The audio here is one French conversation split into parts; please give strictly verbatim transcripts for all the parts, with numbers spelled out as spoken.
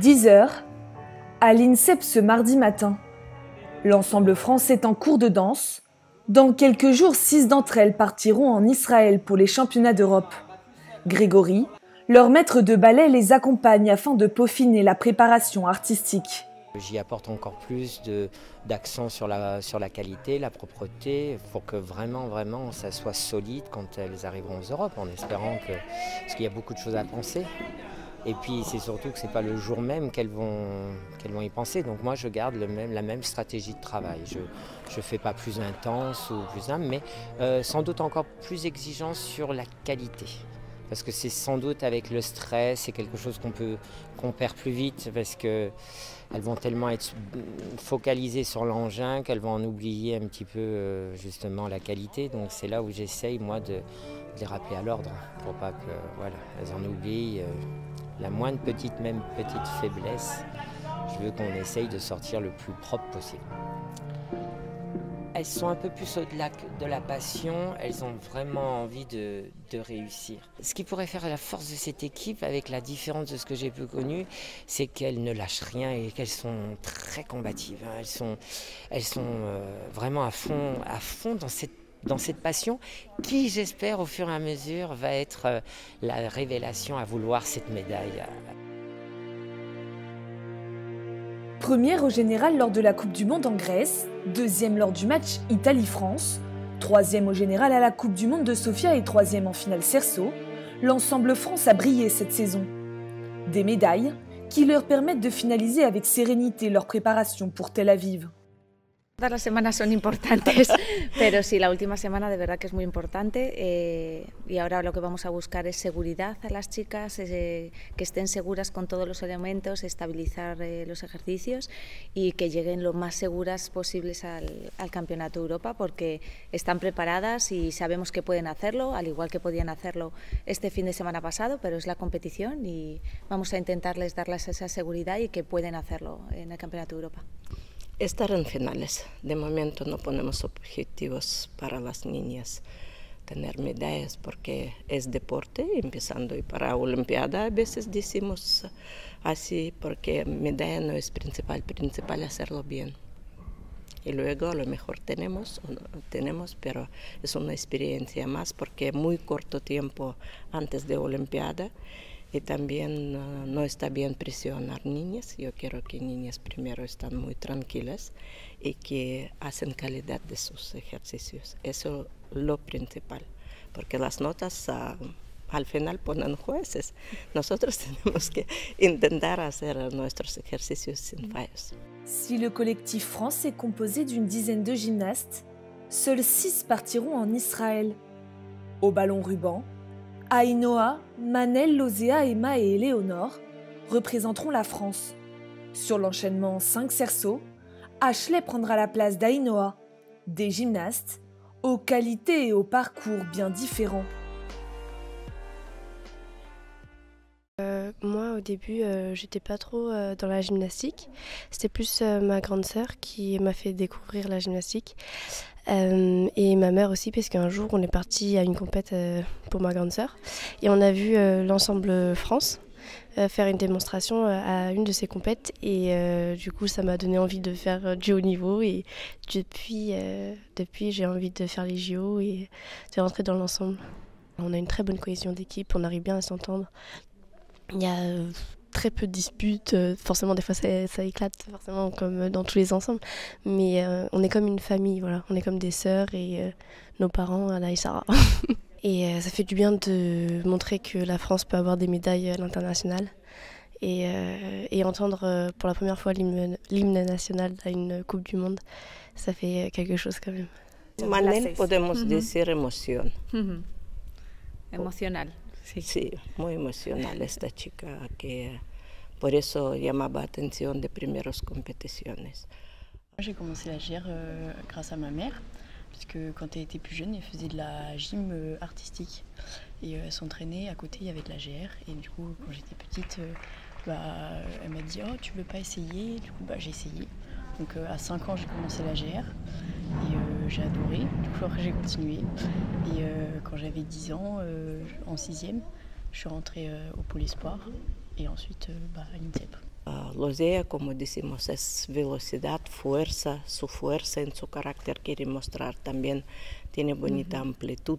dix heures, à l'INSEP ce mardi matin. L'ensemble France est en cours de danse. Dans quelques jours, six d'entre elles partiront en Israël pour les championnats d'Europe. Grégory, leur maître de ballet, les accompagne afin de peaufiner la préparation artistique. J'y apporte encore plus d'accent sur la, sur la qualité, la propreté, pour que vraiment, vraiment, ça soit solide quand elles arriveront aux Europes, en espérant que... Parce qu'il y a beaucoup de choses à penser. Et puis c'est surtout que ce n'est pas le jour même qu'elles vont, qu'elles vont y penser. Donc moi je garde le même, la même stratégie de travail. Je ne fais pas plus intense ou plus simple, mais euh, sans doute encore plus exigeant sur la qualité. Parce que c'est sans doute avec le stress, c'est quelque chose qu'on peut qu'on perd plus vite parce qu'elles vont tellement être focalisées sur l'engin qu'elles vont en oublier un petit peu euh, justement la qualité. Donc c'est là où j'essaye moi de, de les rappeler à l'ordre pour pas que voilà, elles en oublient euh, la moindre petite, même petite faiblesse. Je veux qu'on essaye de sortir le plus propre possible. Elles sont un peu plus au-delà de la passion, elles ont vraiment envie de, de réussir. Ce qui pourrait faire la force de cette équipe, avec la différence de ce que j'ai peu connu, c'est qu'elles ne lâchent rien et qu'elles sont très combatives. Elles sont, elles sont euh, vraiment à fond, à fond dans cette, dans cette passion qui, j'espère, au fur et à mesure, va être euh, la révélation à vouloir cette médaille. Première au général lors de la Coupe du Monde en Grèce, deuxième lors du match Italie-France, troisième au général à la Coupe du Monde de Sofia et troisième en finale Cerceau, l'ensemble France a brillé cette saison. Des médailles qui leur permettent de finaliser avec sérénité leur préparation pour Tel Aviv. Todas las semanas son importantes, pero sí, la última semana de verdad que es muy importante eh, y ahora lo que vamos a buscar es seguridad a las chicas, eh, que estén seguras con todos los elementos, estabilizar eh, los ejercicios y que lleguen lo más seguras posibles al, al Campeonato de Europa porque están preparadas y sabemos que pueden hacerlo, al igual que podían hacerlo este fin de semana pasado, pero es la competición y vamos a intentarles darles esa seguridad y que pueden hacerlo en el Campeonato de Europa. Estar en finales. De momento no ponemos objetivos para las niñas, tener medallas porque es deporte, empezando y para Olimpiada a veces decimos así porque medalla no es principal, principal hacerlo bien. Y luego a lo mejor tenemos, o no tenemos, pero es una experiencia más porque muy corto tiempo antes de Olimpiada. Y también uh, no está bien presionar niñas. Yo quiero que niñas primero están muy tranquilas y que hacen calidad de sus ejercicios. Eso es lo principal, porque las notas uh, al final ponen jueces. Nosotros tenemos que intentar hacer nuestros ejercicios sin fallos. Si le collectif France est composé d'une dizaine de gymnastes, seuls six partiront en Israël. Au ballon ruban, Ainoa, Manel, Lozea, Emma et Éléonore représenteront la France. Sur l'enchaînement cinq cerceaux, Ashley prendra la place d'Ainoa, des gymnastes aux qualités et aux parcours bien différents. Euh, moi, au début, euh, j'étais pas trop euh, dans la gymnastique. C'était plus euh, ma grande sœur qui m'a fait découvrir la gymnastique. Euh, et ma mère aussi, parce qu'un jour, on est parti à une compète euh, pour ma grande sœur. Et on a vu euh, l'ensemble France euh, faire une démonstration euh, à une de ces compètes. Et euh, du coup, ça m'a donné envie de faire euh, du haut niveau. Et depuis, euh, depuis j'ai envie de faire les J O et de rentrer dans l'ensemble. On a une très bonne cohésion d'équipe, on arrive bien à s'entendre. Il y a euh, très peu de disputes, euh, forcément des fois ça, ça éclate, forcément comme dans tous les ensembles, mais euh, on est comme une famille, voilà, on est comme des sœurs et euh, nos parents, Anna et Sarah. Et euh, ça fait du bien de montrer que la France peut avoir des médailles à l'international et, euh, et entendre euh, pour la première fois l'hymne, l'hymne national à une Coupe du Monde, ça fait quelque chose quand même. Manel podemos uh-huh. decir emoción. Uh-huh. Emocional. Sí. Sí, muy emocional esta chica, que por eso llamaba atención de primeras competiciones. J'ai commencé la G R euh, grâce à ma mère, puisque quand elle était plus jeune, elle faisait de la gym euh, artistique et euh, elle s'entraînait à côté avec la G R. Et du coup, quand j'étais petite, euh, bah, elle m'a dit « Oh, tu veux pas essayer ?» Du coup, bah, j'ai essayé. Donc euh, à cinq ans, j'ai commencé la G R et euh, j'ai adoré. Du coup, après, j'ai continué. Et euh, quand j'avais dix ans, euh, en sixième, je suis rentrée euh, au Pôle Espoir et ensuite euh, bah, à l'INSEP. Uh, Lozea, como decimos, es velocidad, fuerza, su fuerza en su carácter quiere mostrar también, tiene bonita uh-huh. amplitud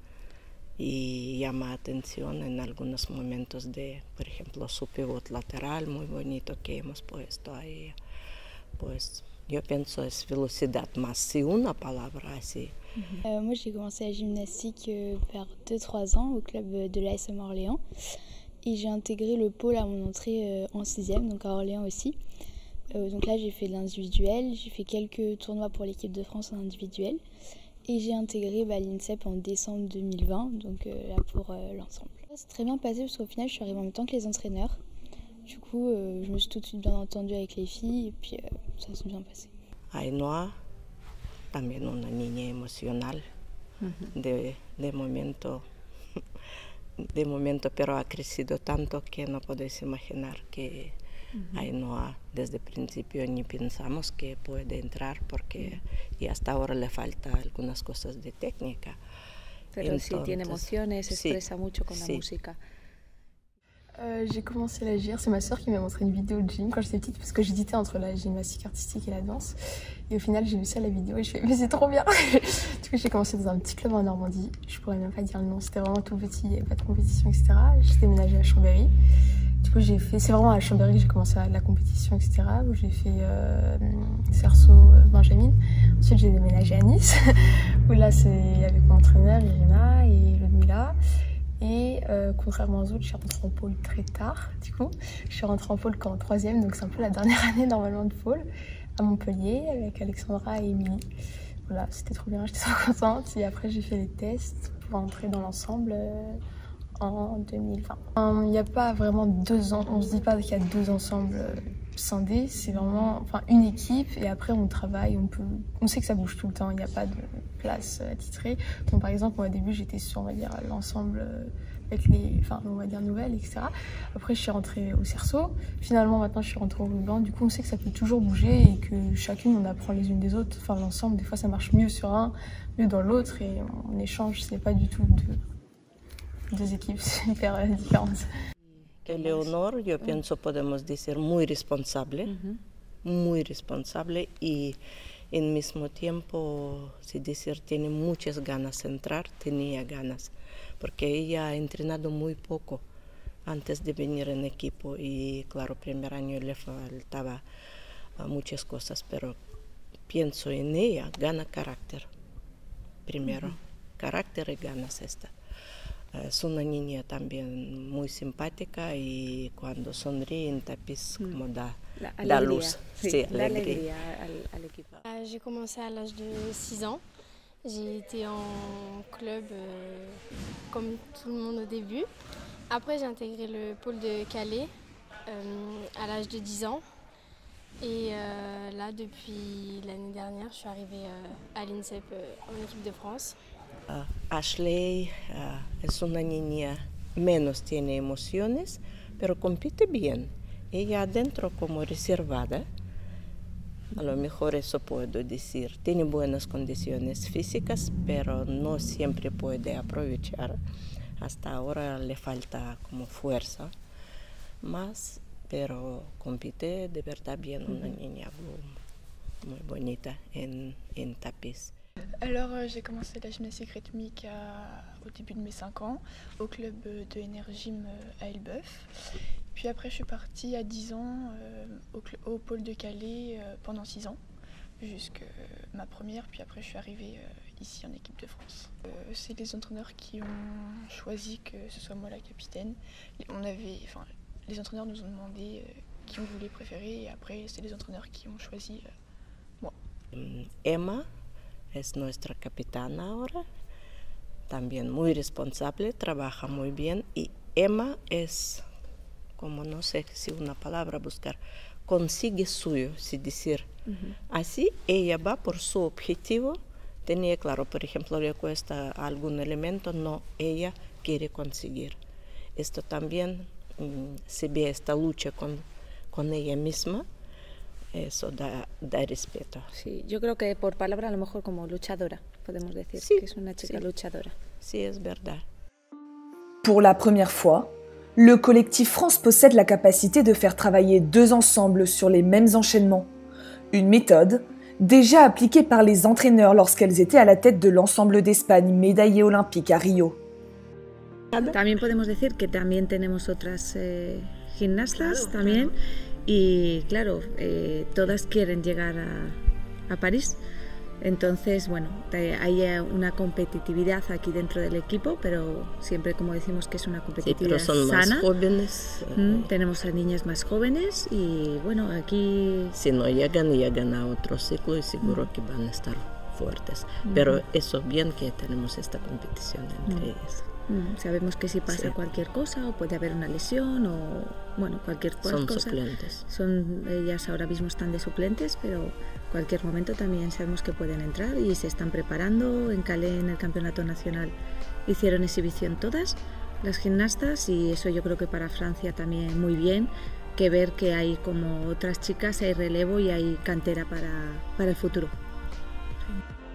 y llama atención en algunos momentos de, por ejemplo, su pivot lateral muy bonito que hemos puesto ahí. Pues yo pienso es velocidad más, si una palabra así. Uh-huh. euh, moi j'ai commencé la gymnastique euh, vers deux trois ans au club de l'A S M Orléans. Et j'ai intégré le pôle à mon entrée euh, en sixième, donc à Orléans aussi. Euh, donc là, j'ai fait de l'individuel, j'ai fait quelques tournois pour l'équipe de France en individuel. Et j'ai intégré bah, l'INSEP en décembre deux mille vingt, donc euh, là pour euh, l'ensemble. C'est très bien passé parce qu'au final, je suis arrivée en même temps que les entraîneurs. Du coup, euh, je me suis tout de suite bien entendue avec les filles et puis euh, ça s'est bien passé. Ainhoa, también una niña emocional, uh-huh. de, de momento. de momento, pero ha crecido tanto que no podéis imaginar que uh-huh. Ainhoa desde el principio ni pensamos que puede entrar porque uh-huh. y hasta ahora le falta algunas cosas de técnica. Pero Entonces, sí tiene emociones, se sí, expresa mucho con sí. la música. Euh, j'ai commencé la gym, c'est ma soeur qui m'a montré une vidéo de gym quand j'étais petite parce que j'hésitais entre la gymnastique artistique et la danse et au final j'ai vu ça la vidéo et je fais mais c'est trop bien. Du coup j'ai commencé dans un petit club en Normandie, je pourrais même pas dire le nom, c'était vraiment tout petit, il n'y avait pas de compétition et cetera. J'ai déménagé à Chambéry, du coup j'ai fait, c'est vraiment à Chambéry que j'ai commencé à la compétition et cetera où j'ai fait euh, Cerceau, euh, Benjamin. Ensuite j'ai déménagé à Nice où là c'est avec mon entraîneur Irina et Ludmila. Et euh, contrairement aux autres, je suis rentrée en pôle très tard, du coup. Je suis rentrée en pôle qu'en troisième, donc c'est un peu la dernière année normalement de pôle, à Montpellier, avec Alexandra et Émilie. Voilà, c'était trop bien, j'étais trop contente. Et après, j'ai fait les tests pour entrer dans l'ensemble euh, en deux mille vingt. Il n'y a pas vraiment deux ans, on ne se dit pas qu'il y a deux ensembles euh, scindés, c'est vraiment enfin, une équipe et après on travaille, on, peut, on sait que ça bouge tout le temps, il n'y a pas de place attitrée. Donc par exemple, moi au début j'étais sur on va dire, l'ensemble avec les, enfin on va dire nouvelles, et cetera. Après je suis rentrée au cerceau, finalement maintenant je suis rentrée au ruban, du coup on sait que ça peut toujours bouger et que chacune on apprend les unes des autres, enfin l'ensemble des fois ça marche mieux sur un, mieux dans l'autre et on échange, c'est pas du tout deux, deux équipes hyper différentes. Eleonor, yo pienso podemos decir muy responsable, uh-huh. muy responsable y en mismo tiempo, si decir, tiene muchas ganas de entrar, tenía ganas, porque ella ha entrenado muy poco antes de venir en equipo y claro, primer año le faltaba uh, muchas cosas, pero pienso en ella, gana carácter, primero, uh-huh. carácter y ganas esta. Es una niña también muy simpática y cuando sonríe en tapiz mm. como da la, la luz, sí, sí, la alegría. alegría al, al equipo. Euh, j'ai commencé à l'âge de six ans. J'ai été en club euh, comme tout le monde au début. Après j'ai intégré le pôle de Calais euh, à l'âge de dix ans. Et euh, là depuis l'année dernière je suis arrivée euh, à l'INSEP euh, en équipe de France. Uh, Ashley uh, es una niña, menos tiene emociones, pero compite bien. Ella adentro como reservada, a lo mejor eso puedo decir. Tiene buenas condiciones físicas, pero no siempre puede aprovechar. Hasta ahora le falta como fuerza más, pero compite de verdad bien, una niña muy, muy bonita en, en tapiz. Alors euh, j'ai commencé la gymnastique rythmique à, au début de mes cinq ans au club de Energym à Elbeuf. Puis après je suis partie à dix ans euh, au, au pôle de Calais euh, pendant six ans jusqu'à ma première, puis après je suis arrivée euh, ici en équipe de France. Euh, c'est les entraîneurs qui ont choisi que ce soit moi la capitaine. On avait, enfin, les entraîneurs nous ont demandé euh, qui on voulait préférer et après c'est les entraîneurs qui ont choisi euh, moi. Emma es nuestra capitana ahora, también muy responsable, trabaja muy bien y Emma es, como no sé si una palabra buscar, consigue suyo, si decir. Uh-huh. Así ella va por su objetivo, tenía claro, por ejemplo, le cuesta algún elemento, no, ella quiere conseguir. Esto también um, se ve esta lucha con, con ella misma. Eso da, da respeto. Sí, yo creo que por palabra a lo mejor como luchadora, podemos decir, sí, que es una chica sí. luchadora. Sí, es verdad. Pour la première fois, Le collectif France possède la capacité de faire travailler deux ensembles sur les mêmes enchaînements. Une méthode déjà appliquée par les entraîneurs lorsqu'elles étaient à la tête de l'ensemble d'Espagne médaillée olympique à Rio. También podemos decir que también tenemos otras eh, gimnastas también y claro, eh, todas quieren llegar a, a París. Entonces, bueno, hay una competitividad aquí dentro del equipo, pero siempre, como decimos, que es una competitividad sí, pero son sana. Más jóvenes. Mm, tenemos a niñas más jóvenes y bueno, aquí... Si no llegan, llegan a otro ciclo y seguro mm. que van a estar fuertes. Mm. Pero eso bien que tenemos esta competición entre mm. ellas. Mm, sabemos que si pasa sí. cualquier cosa o puede haber una lesión o bueno, cualquier cosa. Son suplentes. Son, ellas ahora mismo están de suplentes, pero cualquier momento también sabemos que pueden entrar y se están preparando. En Calais, en el campeonato nacional, hicieron exhibición todas las gimnastas y eso yo creo que para Francia también muy bien, que ver que hay como otras chicas, hay relevo y hay cantera para, para el futuro. Sí.